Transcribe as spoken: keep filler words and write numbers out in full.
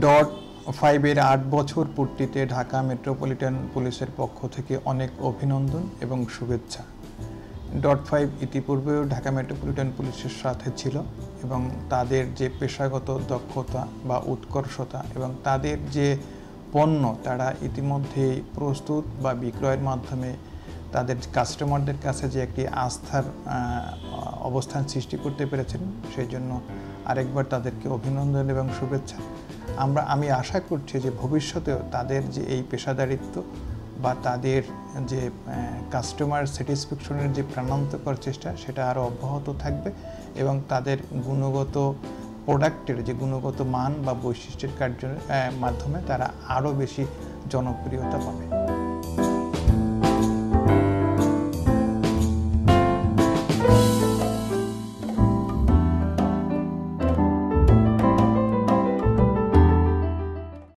Dot ফাইভের আট বছর পূর্তিতে ঢাকা মেট্রোপলিটন পুলিশের পক্ষ থেকে অনেক অভিনন্দন এবং শুভেচ্ছা। ডট ফাইভ ইতিপূর্বেও ঢাকা মেট্রোপলিটন পুলিশের সাথে ছিল এবং তাদের যে পেশাগত দক্ষতা বা উৎকর্ষতা এবং তাদের যে পণ্য তারা ইতিমধ্যে প্রস্তুত বা বিক্রয়ের মাধ্যমে তাদের কাস্টমারদের কাছে যে একটি আস্থার অবস্থান সৃষ্টি করতে পেরেছেন, সেই জন্য আরেকবার তাদেরকে অভিনন্দন এবং শুভেচ্ছা। আমরা আমি আশা করছি যে ভবিষ্যতেও তাদের যে এই পেশাদারিত্ব বা তাদের যে কাস্টমার স্যাটিসফ্যাকশনের যে প্রাণান্তকর চেষ্টা সেটা আরও অব্যাহত থাকবে এবং তাদের গুণগত প্রোডাক্টের যে গুণগত মান বা বৈশিষ্ট্যের কার্য মাধ্যমে তারা আরও বেশি জনপ্রিয়তা পাবে।